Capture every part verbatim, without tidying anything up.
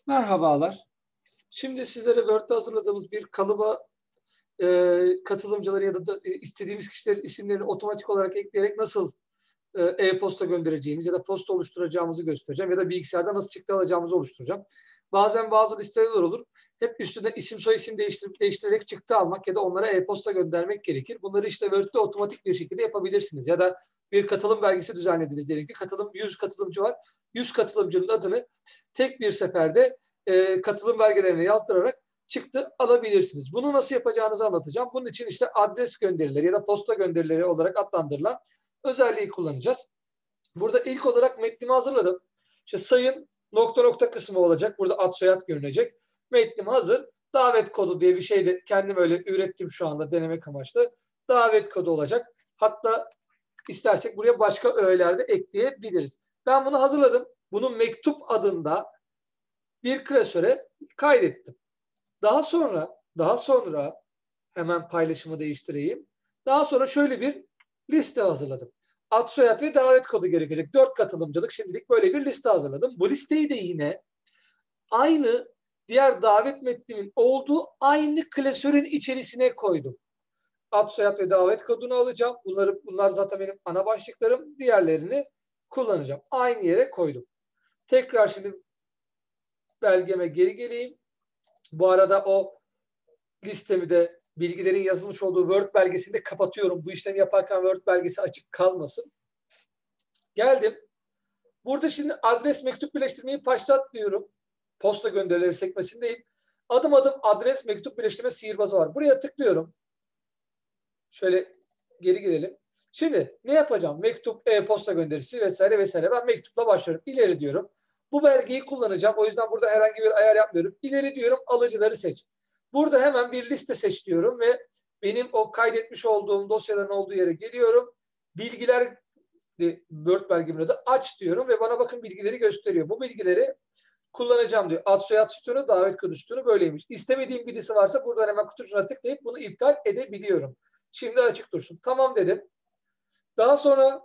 Merhabalar. Şimdi sizlere Word'de hazırladığımız bir kalıba e, katılımcıları ya da, da e, istediğimiz kişilerin isimlerini otomatik olarak ekleyerek nasıl e, e-posta göndereceğimiz ya da posta oluşturacağımızı göstereceğim ya da bilgisayarda nasıl çıktı alacağımızı oluşturacağım. Bazen bazı listeler olur. Hep üstüne isim soyisim değiştirip değiştirerek çıktı almak ya da onlara e-posta göndermek gerekir. Bunları işte Word'de otomatik bir şekilde yapabilirsiniz. Ya da bir katılım belgesi düzenlediniz diyelim ki katılım yüz katılımcı var. yüz katılımcının adını tek bir seferde e, katılım belgelerine yazdırarak çıktı alabilirsiniz. Bunu nasıl yapacağınızı anlatacağım. Bunun için işte adres gönderileri ya da posta gönderileri olarak adlandırılan özelliği kullanacağız. Burada ilk olarak metnimi hazırladım. İşte sayın nokta nokta kısmı olacak. Burada ad soyad görünecek. Metnim hazır. Davet kodu diye bir şey de kendim öyle ürettim şu anda denemek amaçlı. Davet kodu olacak. Hatta istersek buraya başka öğeler de ekleyebiliriz. Ben bunu hazırladım. Bunu mektup adında bir klasöre kaydettim. Daha sonra daha sonra hemen paylaşımı değiştireyim. Daha sonra şöyle bir liste hazırladım. Ad, soyad ve davet kodu gerekecek. Dört katılımcılık şimdilik böyle bir liste hazırladım. Bu listeyi de yine aynı diğer davet metnimin olduğu aynı klasörün içerisine koydum. Ad, soyad ve davet kodunu alacağım. Bunları, bunlar zaten benim ana başlıklarım. Diğerlerini kullanacağım. Aynı yere koydum. Tekrar şimdi belgeme geri geleyim. Bu arada o listemi de bilgilerin yazılmış olduğu Word belgesinde kapatıyorum. Bu işlemi yaparken Word belgesi açık kalmasın. Geldim. Burada şimdi adres mektup birleştirmeyi başlat diyorum. Posta gönderileri sekmesindeyim. Adım adım adres mektup birleştirme sihirbazı var. Buraya tıklıyorum. Şöyle geri gidelim. Şimdi ne yapacağım? Mektup, e-posta gönderisi vesaire vesaire. Ben mektupla başlıyorum. İleri diyorum. Bu belgeyi kullanacağım. O yüzden burada herhangi bir ayar yapmıyorum. İleri diyorum, alıcıları seç. Burada hemen bir liste seç diyorum ve benim o kaydetmiş olduğum dosyaların olduğu yere geliyorum. Bilgiler Word belgemin adı aç diyorum ve bana bakın bilgileri gösteriyor. Bu bilgileri kullanacağım diyor. Ad, soyad sütunu, davet kodu sütunu böyleymiş. İstemediğim birisi varsa buradan hemen kutucuğuna tıklayıp bunu iptal edebiliyorum. Şimdi açık dursun. Tamam dedim. Daha sonra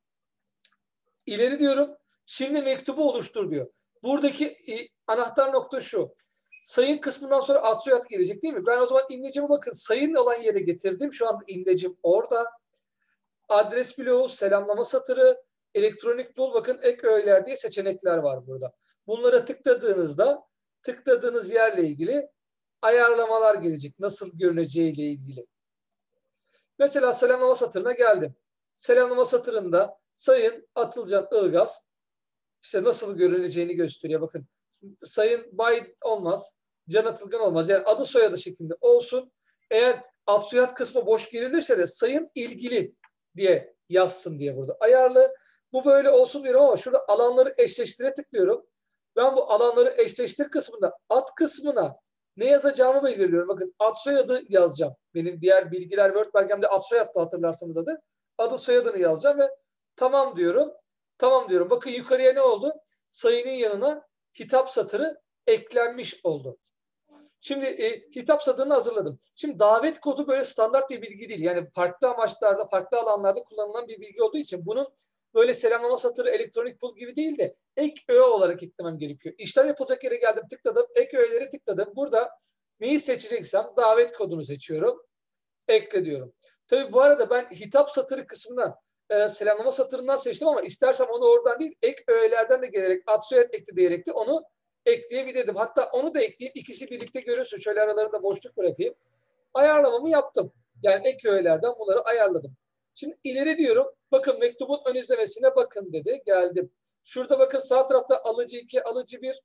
ileri diyorum. Şimdi mektubu oluştur diyor. Buradaki e, anahtar nokta şu. Sayın kısmından sonra ad, soyad gelecek değil mi? Ben o zaman imlecime bakın sayın olan yere getirdim. Şu anda imlecim orada. Adres bloğu, selamlama satırı, elektronik bul, bakın ek öğeler diye seçenekler var burada. Bunlara tıkladığınızda tıkladığınız yerle ilgili ayarlamalar gelecek. Nasıl görüneceğiyle ilgili. Mesela selamlama satırına geldim. Selamlama satırında Sayın Atılcan Ilgaz işte nasıl görüneceğini gösteriyor. Bakın Sayın Bay olmaz. Can Atılgan olmaz. Yani adı soyadı şeklinde olsun. Eğer ad soyad kısmı boş girilirse de Sayın ilgili diye yazsın diye burada ayarlı. Bu böyle olsun diyorum ama şurada alanları eşleştire tıklıyorum. Ben bu alanları eşleştir kısmında ad kısmına ne yazacağımı belirliyorum. Bakın ad soyadı yazacağım. Benim diğer bilgiler Word belgemde ad soyad da hatırlarsanız adı. Adı soyadını yazacağım ve tamam diyorum. Tamam diyorum. Bakın yukarıya ne oldu? Sayının yanına hitap satırı eklenmiş oldu. Şimdi e, hitap satırını hazırladım. Şimdi davet kodu böyle standart bir bilgi değil. Yani farklı amaçlarda, farklı alanlarda kullanılan bir bilgi olduğu için bunun böyle selamlama satırı, elektronik pul gibi değil de ek öğe olarak eklemem gerekiyor. İşlem yapılacak yere geldim, tıkladım, ek öğeleri tıkladım. Burada neyi seçeceksem davet kodunu seçiyorum. Ekle diyorum. Tabii bu arada ben hitap satırı kısmından e, selamlama satırından seçtim ama istersem onu oradan değil ek öğelerden de gelerek ad, soyad ekle diyerek de onu ekleyebilirdim. Hatta onu da ekleyip ikisi birlikte görürsün. Şöyle aralarında boşluk bırakayım. Ayarlamamı yaptım. Yani ek öğelerden bunları ayarladım. Şimdi ileri diyorum. Bakın mektubun ön izlemesine bakın dedi. Geldim. Şurada bakın sağ tarafta alıcı iki, alıcı bir.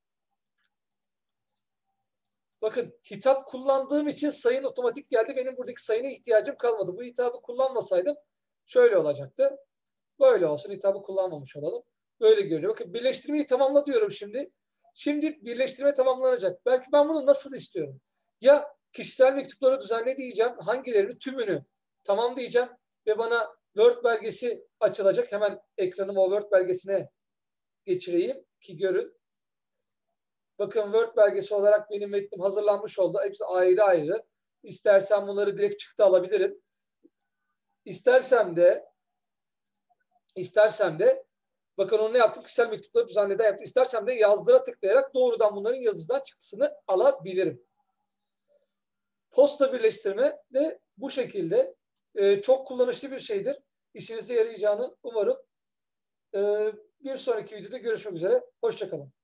Bakın hitap kullandığım için sayın otomatik geldi. Benim buradaki sayına ihtiyacım kalmadı. Bu hitabı kullanmasaydım şöyle olacaktı. Böyle olsun. Hitabı kullanmamış olalım. Böyle görünüyor. Bakın birleştirmeyi tamamla diyorum şimdi. Şimdi birleştirme tamamlanacak. Belki ben bunu nasıl istiyorum? Ya kişisel mektupları düzenle diyeceğim. Hangilerini? Tümünü tamam diyeceğim. Ve bana Word belgesi açılacak. Hemen ekranımı o Word belgesine geçireyim ki görün. Bakın Word belgesi olarak benim metnim hazırlanmış oldu. Hepsi ayrı ayrı. İstersen bunları direkt çıktı alabilirim. İstersem de istersem de Bakın onu ne yaptım? Kişisel mektupları düzenleden yaptım. İstersem de yazdıra tıklayarak doğrudan bunların yazıcıdan çıktısını alabilirim. Posta birleştirme de bu şekilde e, çok kullanışlı bir şeydir. İşinize yarayacağını umarım. E, bir sonraki videoda görüşmek üzere. Hoşça kalın.